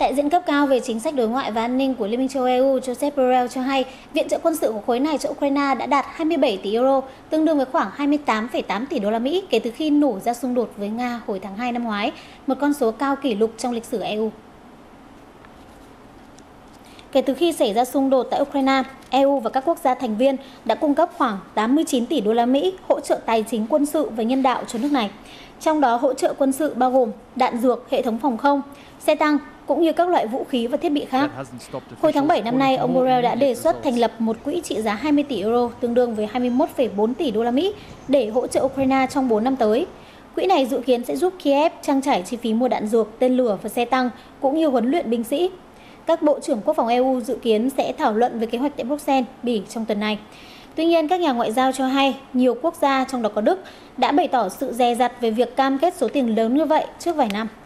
Đại diện cấp cao về chính sách đối ngoại và an ninh của Liên minh châu EU Joseph Borrell cho hay viện trợ quân sự của khối này cho Ukraine đã đạt 27 tỷ euro, tương đương với khoảng 28,8 tỷ đô la Mỹ kể từ khi nổ ra xung đột với Nga hồi tháng 2 năm ngoái, một con số cao kỷ lục trong lịch sử EU. Kể từ khi xảy ra xung đột tại Ukraine, EU và các quốc gia thành viên đã cung cấp khoảng 89 tỷ đô la Mỹ hỗ trợ tài chính, quân sự và nhân đạo cho nước này. Trong đó hỗ trợ quân sự bao gồm đạn dược, hệ thống phòng không, xe tăng cũng như các loại vũ khí và thiết bị khác. Hồi tháng 7 năm nay, ông Borrell đã đề xuất thành lập một quỹ trị giá 20 tỷ euro, tương đương với 21,4 tỷ đô la Mỹ để hỗ trợ Ukraine trong 4 năm tới. Quỹ này dự kiến sẽ giúp Kiev trang trải chi phí mua đạn dược, tên lửa và xe tăng cũng như huấn luyện binh sĩ. Các bộ trưởng quốc phòng EU dự kiến sẽ thảo luận về kế hoạch tại Bruxelles, Bỉ trong tuần này. Tuy nhiên, các nhà ngoại giao cho hay nhiều quốc gia, trong đó có Đức, đã bày tỏ sự dè dặt về việc cam kết số tiền lớn như vậy trước vài năm.